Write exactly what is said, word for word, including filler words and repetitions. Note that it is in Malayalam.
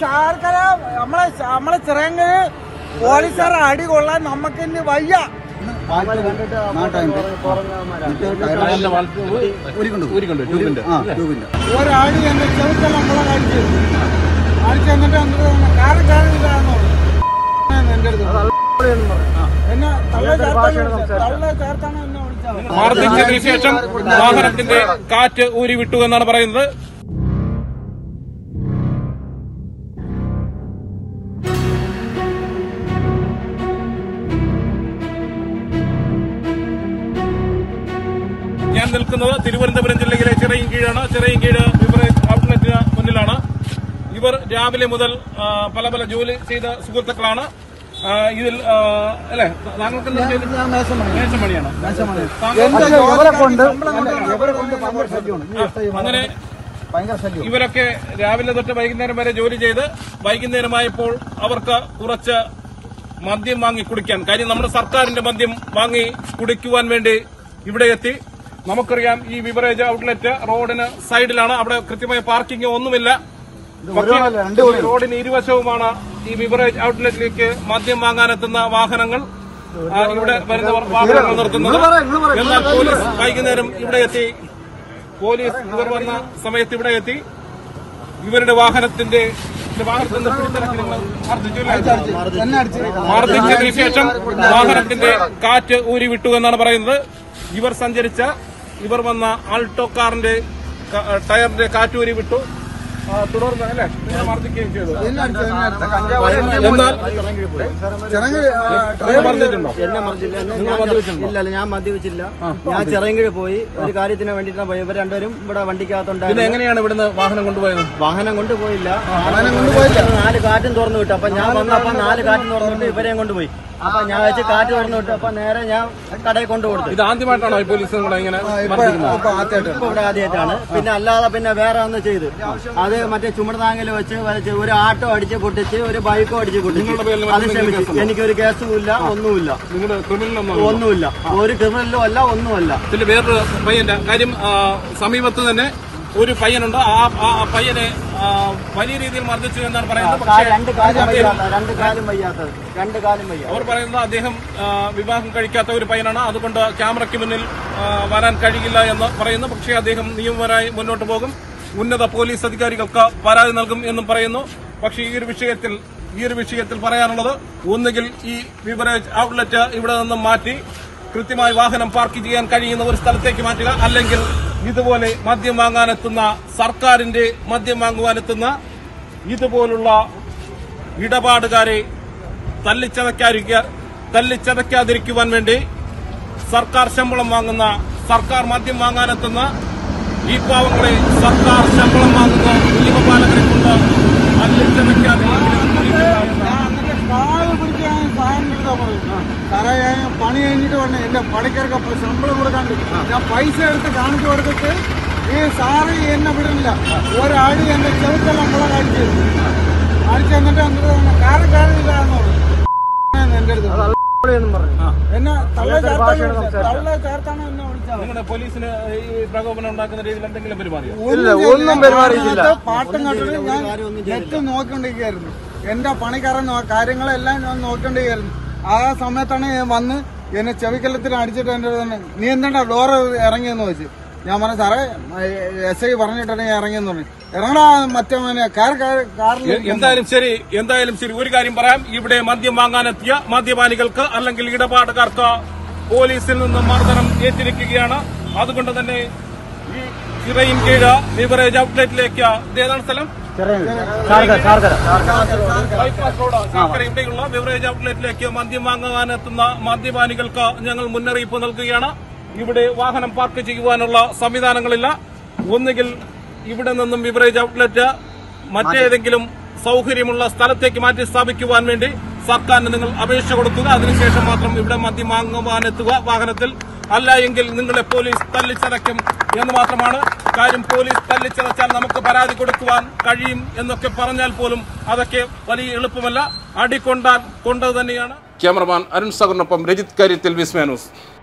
ശാർക്കര നമ്മളെ നമ്മളെ ചിറയങ്കര് പോലീസുകാരെ അടി കൊള്ളാൻ നമുക്ക് ഇനി വയ്യ. ഒരാടി എന്റെ ചെറുക്കൽ നമ്മളെ കഴിച്ചു അടിച്ചു എന്നിട്ട് കാരം കാരണില്ലാന്നോ എന്റെ അടുത്ത് എന്നെ തള്ള തള്ള ചേർത്താണ് എന്നെ വിളിച്ചത്. മർദ്ദിച്ചതിനു ശേഷം വാഹനത്തിന്റെ കാറ്റ് ഊരി വിട്ടു എന്നാണ് പറയുന്നത്. ഞാൻ നിൽക്കുന്നത് തിരുവനന്തപുരം ജില്ലയിലെ ചിറയിൻകീഴാണ്. ചിറയിൻകീഴ് ബിവറേജ് ഔട്ട്ലെറ്റിന് മുന്നിലാണ്. ഇവർ രാവിലെ മുതൽ പല പല ജോലി ചെയ്ത സുഹൃത്തുക്കളാണ്. ഇതിൽ അല്ലെ താങ്കൾക്ക് മേശമണിയാണ്. അങ്ങനെ ഇവരൊക്കെ രാവിലെ തൊട്ട് വൈകുന്നേരം വരെ ജോലി ചെയ്ത് വൈകുന്നേരമായപ്പോൾ അവർക്ക് കുറച്ച് മദ്യം വാങ്ങി കുടിക്കാൻ, കാര്യം നമ്മുടെ സർക്കാരിന്റെ മദ്യം വാങ്ങി കുടിക്കുവാൻ വേണ്ടി ഇവിടെ എത്തി. നമുക്കറിയാം ഈ ബിവറേജ് ഔട്ട്ലെറ്റ് റോഡിന് സൈഡിലാണ്. അവിടെ കൃത്യമായ പാർക്കിംഗ് ഒന്നുമില്ല. റോഡിന് ഇരുവശവുമാണ് ഈ ബിവറേജ് ഔട്ട്ലെറ്റിലേക്ക് മദ്യം വാങ്ങാനെത്തുന്ന വാഹനങ്ങൾ, ഇവിടെ വരുന്നവർ വാഹനങ്ങൾ നിർത്തുന്നത്. എന്നാൽ പോലീസ് വൈകുന്നേരം ഇവിടെ എത്തി. പോലീസ് ഇവർ വന്ന സമയത്ത് ഇവിടെ എത്തി ഇവരുടെ വാഹനത്തിന്റെ വാഹനത്തിന്റെ മർദ്ദിച്ചതിനു ശേഷം വാഹനത്തിന്റെ കാറ്റ് ഊരി വിട്ടു എന്നാണ് പറയുന്നത്. ഇവർ സഞ്ചരിച്ച ഇവർ വന്ന ആൾട്ടോ കാറിന്റെ ടയറിന്റെ കാറ്റൂരി വിട്ടു. തുടർന്ന് അല്ലെ മർദ്ദിക്കുകയും ചെയ്തു. എന്നാൽ ഇല്ല, ഞാൻ മദ്യപിച്ചില്ല. ഞാൻ ചിറയൻകീഴ് പോയി ഒരു കാര്യത്തിന് വേണ്ടിയിട്ടാണ് പോയി. ഇവർ രണ്ടുപേരും ഇവിടെ വണ്ടിക്കകത്തുണ്ടായിരുന്നു. എങ്ങനെയാണ് ഇവിടുന്ന് വാഹനം കൊണ്ടുപോയത്? വാഹനം കൊണ്ടുപോയില്ല, നാല് കാറ്റും തുറന്നു വിട്ടു. അപ്പൊ ഞാൻ വന്നപ്പോ നാല് കാറ്റും തുറന്നു വിട്ട് ഇവരെയും കൊണ്ടുപോയി. അപ്പൊ ഞാൻ വെച്ച് കാറ്റ് തുറന്നു വിട്ടു. അപ്പൊ നേരെ ഞാൻ കടയിൽ കൊണ്ടുകൊടുത്തു. ഇത് ആദ്യമായിട്ടാണോ ഈ പോലീസ് ഇങ്ങനെ? ഇപ്പൊ ഇവിടെ ആദ്യമായിട്ടാണ്. പിന്നെ അല്ലാതെ പിന്നെ വേറെ ഒന്ന് ചെയ്തു. അത് മറ്റേ ചുമടുതാങ്ങിൽ വെച്ച് വലിച്ച് ഒരു ആട്ടോ അടിച്ച് പൊട്ടിച്ച് ഒരു ബൈക്കോ അടിച്ച് പൊട്ടിച്ച് അത് ശ്രമിച്ചു. എനിക്കൊരു കേസും ഇല്ല, ഒന്നുമില്ല, ഒന്നുമില്ല, ഒരു ക്രിമിനലും അല്ല, ഒന്നുമല്ല. ഇതിൽ വേറൊരു പയ്യന്റെ കാര്യം, സമീപത്ത് തന്നെ ഒരു പയ്യനുണ്ട്. ആ പയ്യനെ വലിയ രീതിയിൽ മർദ്ദിച്ചു എന്നാണ് പറയുന്നത്. രണ്ട് കാലും വയ്യാത്ത രണ്ട് കാലും വയ്യാത്തത് രണ്ട് കാലും വയ്യ. അവർ പറയുന്നത് അദ്ദേഹം വിവാഹം കഴിക്കാത്ത ഒരു പയ്യനാണ്, അതുകൊണ്ട് ക്യാമറയ്ക്ക് മുന്നിൽ വരാൻ കഴിയില്ല എന്ന് പറയുന്നു. പക്ഷേ അദ്ദേഹം നിയമപരമായി മുന്നോട്ട് പോകും, ഉന്നത പോലീസ് അധികാരികൾക്ക് പരാതി നൽകും എന്നും പറയുന്നു. പക്ഷേ ഈ ഒരു വിഷയത്തിൽ ഈ ഒരു വിഷയത്തിൽ പറയാനുള്ളത്, ഒന്നുകിൽ ഈ ബിവറേജ് ഔട്ട്ലെറ്റ് ഇവിടെ നിന്നും മാറ്റി കൃത്യമായി വാഹനം പാർക്ക് ചെയ്യാൻ കഴിയുന്ന ഒരു സ്ഥലത്തേക്ക് മാറ്റുക, അല്ലെങ്കിൽ ഇതുപോലെ മദ്യം വാങ്ങാനെത്തുന്ന സർക്കാരിന്റെ മദ്യം വാങ്ങുവാനെത്തുന്ന ഇതുപോലുള്ള ഇടപാടുകാരെ തല്ലിച്ചതയ്ക്കാതിരിക്കാൻ തല്ലിച്ചതയ്ക്കാതിരിക്കുവാൻ വേണ്ടി സർക്കാർ ശമ്പളം വാങ്ങുന്ന, സർക്കാർ മദ്യം വാങ്ങാനെത്തുന്ന ഈ പാവങ്ങളെ സർക്കാർ ശമ്പളം വാങ്ങുന്ന നിയമപാലകരെ കൊണ്ട് തല്ലിച്ചതയ്ക്കാതിരിക്കാൻ സാറേ ഞാൻ പണി കഴിഞ്ഞിട്ട് പറഞ്ഞു എന്റെ പണിക്കാർക്ക് ശമ്പളം കൊടുക്കാണ്ട് ഞാൻ പൈസ എടുത്ത് കാണിച്ചു കൊടുത്തിട്ട് ഈ സാറ് എന്നെ വിടുന്നില്ല. ഒരാടി എന്റെ ചെറുക്കൽ നമ്മളെ കഴിച്ചു അടിച്ചു എന്നിട്ട് കാരം കാരണില്ലാന്നോ എന്റെ അടുത്ത് എന്നെ തള്ള തള്ള ചേർത്താണ് എന്നെ വിളിച്ചത്. നിങ്ങളുടെ പോലീസിന് ഈ പ്രകോപനം ഉണ്ടാക്കുന്ന രീതിയിൽ എന്തെങ്കിലും പെരുമാറിയോ? ഒന്നും പെരുമാറിയില്ല. പാട്ടും കണ്ടിട്ട് ഞാൻ നെറ്റ് നോക്കിക്കൊണ്ടിരിക്കുകയായിരുന്നു. എന്റെ പണിക്കാരൻ കാര്യങ്ങളെല്ലാം ഞാൻ നോക്കിക്കൊണ്ടിരിക്കുകയായിരുന്നു. ആ സമയത്താണ് വന്ന് എന്നെ ചെവിക്കല്ലത്തിന് അടിച്ചിട്ട് എന്റെ തന്നെ നീ എന്താ ഡോറ് ഇറങ്ങിയെന്ന് വെച്ച്. ഞാൻ പറഞ്ഞു സാറേ എസ് ഐ പറഞ്ഞിട്ടാണ് ഞാൻ ഇറങ്ങിയെന്ന് പറഞ്ഞു. ഇറങ്ങടാ മറ്റേ കാറിൽ. എന്തായാലും ശരി എന്തായാലും ശരി ഒരു കാര്യം പറയാം. ഇവിടെ മദ്യം വാങ്ങാനെത്തിയ മദ്യപാനികൾക്ക് അല്ലെങ്കിൽ ഇടപാടുകാർക്ക് പോലീസിൽ നിന്ന് മർദ്ദനം ഏറ്റിരിക്കുകയാണ്. അതുകൊണ്ട് തന്നെ ഈ ചിറയിൻകീഴ് ബിവറേജ് ഔട്ട്ലെറ്റിലേക്ക് ഏതാണ് സ്ഥലം? ഇവിടെയുള്ള ബിവറേജ് ഔട്ട്ലെറ്റിലേക്ക് മദ്യം വാങ്ങാനെത്തുന്ന മദ്യപാനികൾക്ക് ഞങ്ങൾ മുന്നറിയിപ്പ് നൽകുകയാണ്. ഇവിടെ വാഹനം പാർക്ക് ചെയ്യുവാനുള്ള സംവിധാനങ്ങളില്ല. ഒന്നുകിൽ ഇവിടെ നിന്നും ബിവറേജ് ഔട്ട്ലെറ്റ് മറ്റേതെങ്കിലും സൗകര്യമുള്ള സ്ഥലത്തേക്ക് മാറ്റി സ്ഥാപിക്കുവാൻ വേണ്ടി സർക്കാരിന് നിങ്ങൾ അപേക്ഷ കൊടുക്കുക. അതിനുശേഷം മാത്രം ഇവിടെ മദ്യം വാങ്ങുവാനെത്തുക വാഹനത്തിൽ. അല്ല എങ്കിൽ നിങ്ങളെ പോലീസ് തല്ലിച്ചതയ്ക്കും എന്ന് മാത്രമാണ് കാര്യം. പോലീസ് തല്ലിച്ചതച്ചാൽ നമുക്ക് പരാതി കൊടുക്കുവാൻ കഴിയും എന്നൊക്കെ പറഞ്ഞാൽ പോലും അതൊക്കെ വലിയ എളുപ്പമല്ല. അടി കൊണ്ടാൽ കൊണ്ടത് തന്നെയാണ്. ക്യാമറമാൻ അരുൺ സാഗറിനൊപ്പം രജിത് കാര്യത്തിൽ വിസ്മയ ന്യൂസ്.